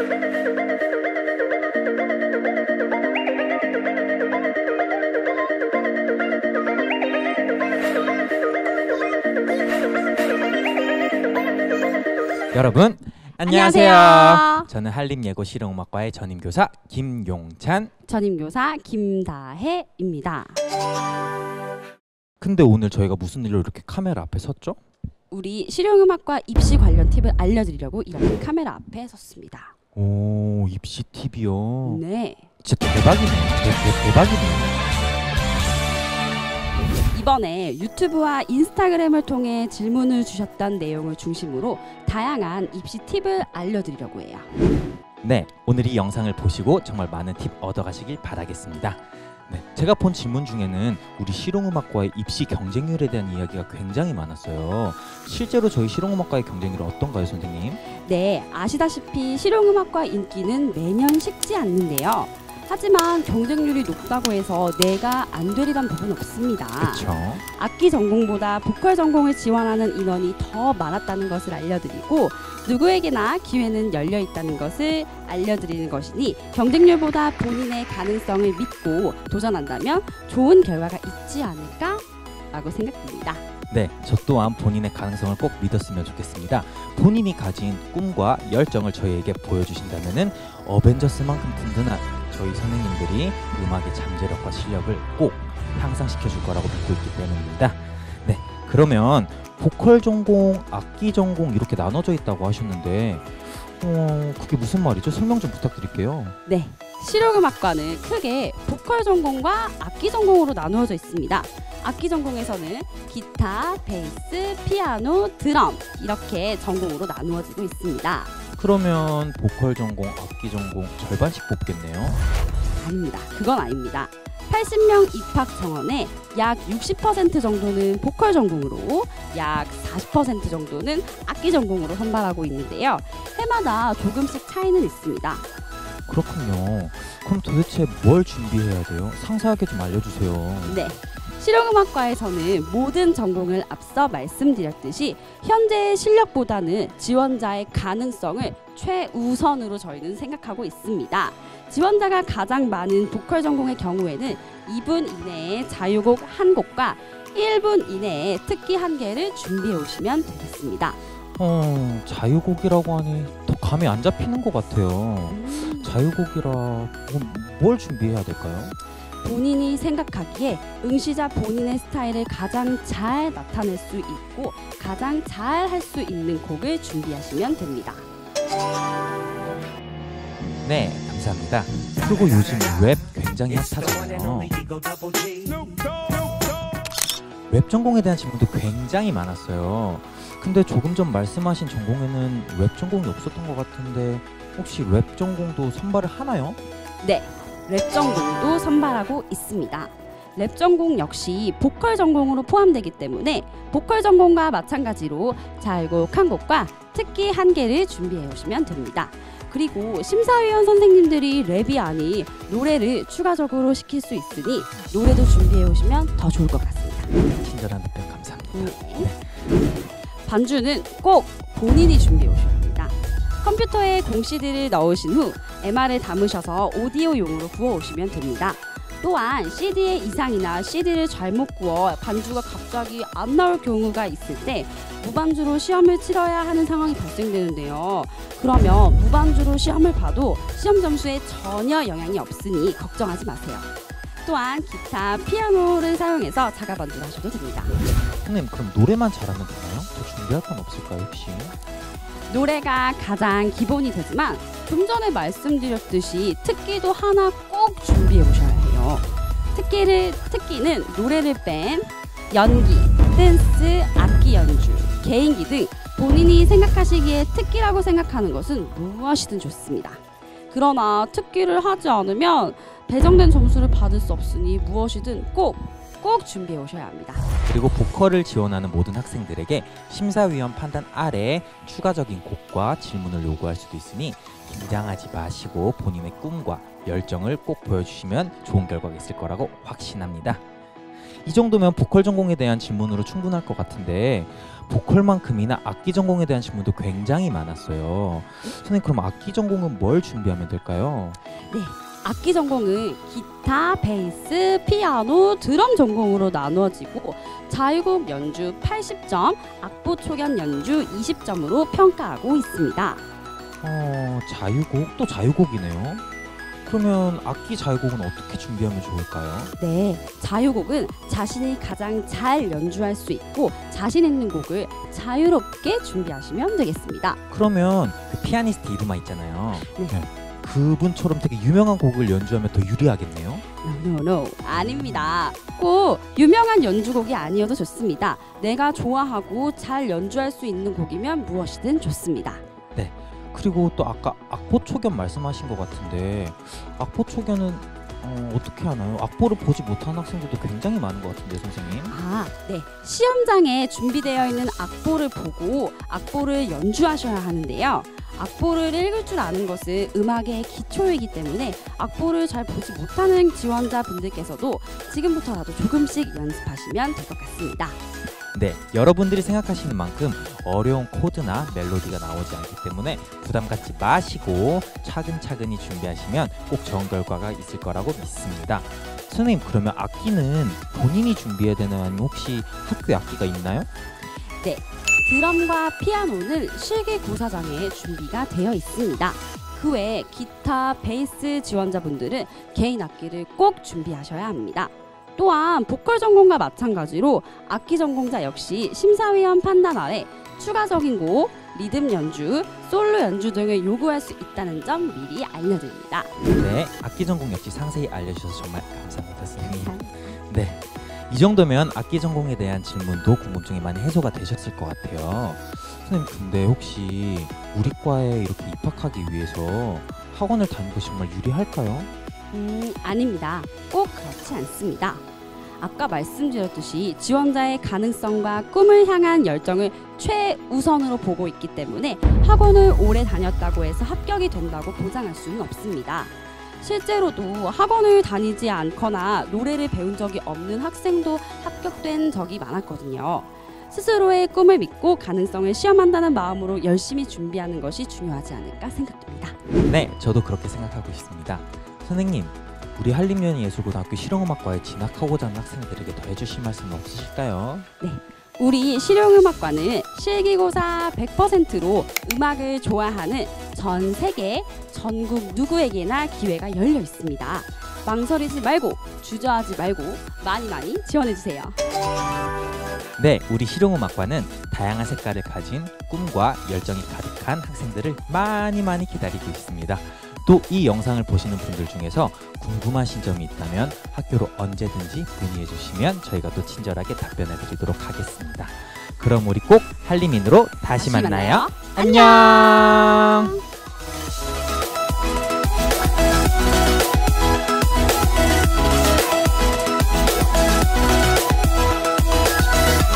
여러분 안녕하세요. 저는 한림예고 실용음악과의 전임교사 김용찬, 전임교사 김다혜입니다. 근데 오늘 저희가 무슨 일로 이렇게 카메라 앞에 섰죠? 우리 실용음악과 입시 관련 팁을 알려드리려고 이렇게 카메라 앞에 섰습니다. 오, 입시 팁이요? 네. 진짜 대박이네요. 대박이네요. 이번에 유튜브와 인스타그램을 통해 질문을 주셨던 내용을 중심으로 다양한 입시 팁을 알려드리려고 해요. 네, 오늘 이 영상을 보시고 정말 많은 팁 얻어가시길 바라겠습니다. 네, 제가 본 질문 중에는 우리 실용음악과의 입시 경쟁률에 대한 이야기가 굉장히 많았어요. 실제로 저희 실용음악과의 경쟁률은 어떤가요, 선생님? 네, 아시다시피 실용음악과 인기는 매년 식지 않는데요. 하지만 경쟁률이 높다고 해서 내가 안 되리란 법은 없습니다. 그렇죠. 악기 전공보다 보컬 전공을 지원하는 인원이 더 많았다는 것을 알려드리고 누구에게나 기회는 열려 있다는 것을 알려드리는 것이니 경쟁률보다 본인의 가능성을 믿고 도전한다면 좋은 결과가 있지 않을까? 라고 생각됩니다. 네, 저 또한 본인의 가능성을 꼭 믿었으면 좋겠습니다. 본인이 가진 꿈과 열정을 저희에게 보여주신다면 어벤져스만큼 든든한 저희 선생님들이 음악의 잠재력과 실력을 꼭 향상시켜 줄 거라고 믿고 있기 때문입니다. 네, 그러면 보컬 전공, 악기 전공 이렇게 나눠져 있다고 하셨는데 그게 무슨 말이죠? 설명 좀 부탁드릴게요. 네, 실용음악과는 크게 보컬 전공과 악기 전공으로 나누어져 있습니다. 악기 전공에서는 기타, 베이스, 피아노, 드럼 이렇게 전공으로 나누어지고 있습니다. 그러면 보컬 전공, 악기 전공 절반씩 뽑겠네요? 아닙니다. 그건 아닙니다. 80명 입학 정원에 약 60% 정도는 보컬 전공으로 약 40% 정도는 악기 전공으로 선발하고 있는데요. 해마다 조금씩 차이는 있습니다. 그렇군요. 그럼 도대체 뭘 준비해야 돼요? 상세하게 좀 알려주세요. 네. 실용음악과에서는 모든 전공을 앞서 말씀드렸듯이 현재의 실력보다는 지원자의 가능성을 최우선으로 저희는 생각하고 있습니다. 지원자가 가장 많은 보컬 전공의 경우에는 2분 이내에 자유곡 1곡과 1분 이내에 특기 1개를 준비해 오시면 되겠습니다. 자유곡이라고 하니 더 감이 안 잡히는 것 같아요. 자유곡이라 뭘 준비해야 될까요? 본인이 생각하기에 응시자 본인의 스타일을 가장 잘 나타낼 수 있고 가장 잘 할 수 있는 곡을 준비하시면 됩니다. 네, 감사합니다. 그리고 요즘 랩 굉장히 핫하잖아요. 랩 전공에 대한 질문도 굉장히 많았어요. 근데 조금 전 말씀하신 전공에는 랩 전공이 없었던 것 같은데 혹시 랩 전공도 선발을 하나요? 네, 랩 전공도 선발하고 있습니다. 랩 전공 역시 보컬 전공으로 포함되기 때문에 보컬 전공과 마찬가지로 자유곡 1곡과 특기 1개를 준비해 오시면 됩니다. 그리고 심사위원 선생님들이 랩이 아닌 노래를 추가적으로 시킬 수 있으니 노래도 준비해 오시면 더 좋을 것 같습니다. 친절한 답변 감사합니다. 네. 반주는 꼭 본인이 준비해 오셔야 합니다. 컴퓨터에 공CD를 넣으신 후 MR을 담으셔서 오디오용으로 구워오시면 됩니다. 또한 CD의 이상이나 CD를 잘못 구워 반주가 갑자기 안 나올 경우가 있을 때 무반주로 시험을 치러야 하는 상황이 발생되는데요. 그러면 무반주로 시험을 봐도 시험 점수에 전혀 영향이 없으니 걱정하지 마세요. 또한 기타, 피아노를 사용해서 자가 반주를 하셔도 됩니다. 선생님, 그럼 노래만 잘하면 되나요? 더 준비할 건 없을까요, 혹시? 노래가 가장 기본이 되지만 좀 전에 말씀드렸듯이 특기도 하나 꼭 준비해 오셔야 해요. 특기는 노래를 뺀 연기, 댄스, 악기 연주, 개인기 등 본인이 생각하시기에 특기라고 생각하는 것은 무엇이든 좋습니다. 그러나 특기를 하지 않으면 배정된 점수를 받을 수 없으니 무엇이든 꼭 준비해 오셔야 합니다. 그리고 보컬을 지원하는 모든 학생들에게 심사위원 판단 아래 추가적인 곡과 질문을 요구할 수도 있으니 긴장하지 마시고 본인의 꿈과 열정을 꼭 보여주시면 좋은 결과가 있을 거라고 확신합니다. 이 정도면 보컬 전공에 대한 질문으로 충분할 것 같은데 보컬만큼이나 악기 전공에 대한 질문도 굉장히 많았어요. 선생님, 그럼 악기 전공은 뭘 준비하면 될까요? 네, 악기 전공은 기타, 베이스, 피아노, 드럼 전공으로 나누어지고 자유곡 연주 80점, 악보 초연 연주 20점으로 평가하고 있습니다. 자유곡? 또 자유곡이네요. 그러면 악기 자유곡은 어떻게 준비하면 좋을까요? 네, 자유곡은 자신이 가장 잘 연주할 수 있고 자신 있는 곡을 자유롭게 준비하시면 되겠습니다. 그러면 그 피아니스트 이름아 있잖아요. 네. 그분처럼 되게 유명한 곡을 연주하면 더 유리하겠네요. No, 아닙니다. 꼭 유명한 연주곡이 아니어도 좋습니다. 내가 좋아하고 잘 연주할 수 있는 곡이면 무엇이든 좋습니다. 네. 그리고 또 아까 악보 초견 말씀하신 것 같은데 악보 초견은 어떻게 하나요? 악보를 보지 못하는 학생들도 굉장히 많은 것 같은데 선생님. 네. 시험장에 준비되어 있는 악보를 보고 악보를 연주하셔야 하는데요. 악보를 읽을 줄 아는 것은 음악의 기초이기 때문에 악보를 잘 보지 못하는 지원자분들께서도 지금부터라도 조금씩 연습하시면 될 것 같습니다. 네, 여러분들이 생각하시는 만큼 어려운 코드나 멜로디가 나오지 않기 때문에 부담 갖지 마시고 차근차근히 준비하시면 꼭 좋은 결과가 있을 거라고 믿습니다. 선생님, 그러면 악기는 본인이 준비해야 되나요? 아니면 혹시 학교에 악기가 있나요? 네, 드럼과 피아노는 실기고사장에 준비가 되어 있습니다. 그 외에 기타, 베이스 지원자분들은 개인 악기를 꼭 준비하셔야 합니다. 또한 보컬 전공과 마찬가지로 악기 전공자 역시 심사위원 판단 아래 추가적인 곡, 리듬 연주, 솔로 연주 등을 요구할 수 있다는 점 미리 알려드립니다. 네, 악기 전공 역시 상세히 알려주셔서 정말 감사합니다, 선생님. 네, 이 정도면 악기 전공에 대한 질문도 궁금증이 많이 해소가 되셨을 것 같아요. 선생님, 근데 혹시 우리 과에 이렇게 입학하기 위해서 학원을 다니는 것이 정말 유리할까요? 아닙니다. 꼭 그렇지 않습니다. 아까 말씀드렸듯이 지원자의 가능성과 꿈을 향한 열정을 최우선으로 보고 있기 때문에 학원을 오래 다녔다고 해서 합격이 된다고 보장할 수는 없습니다. 실제로도 학원을 다니지 않거나 노래를 배운 적이 없는 학생도 합격된 적이 많았거든요. 스스로의 꿈을 믿고 가능성을 시험한다는 마음으로 열심히 준비하는 것이 중요하지 않을까 생각됩니다. 네, 저도 그렇게 생각하고 있습니다. 선생님, 우리 한림연예예술고등학교 실용음악과에 진학하고자 하는 학생들에게 더 해주실 말씀 없으실까요? 네, 우리 실용음악과는 실기고사 100%로 음악을 좋아하는 전 세계 전국 누구에게나 기회가 열려 있습니다. 망설이지 말고 주저하지 말고 많이 지원해주세요. 네, 우리 실용음악과는 다양한 색깔을 가진 꿈과 열정이 가득한 학생들을 많이 기다리고 있습니다. 또 이 영상을 보시는 분들 중에서 궁금하신 점이 있다면 학교로 언제든지 문의해 주시면 저희가 또 친절하게 답변해 드리도록 하겠습니다. 그럼 우리 꼭 한림인으로 다시 만나요. 안녕.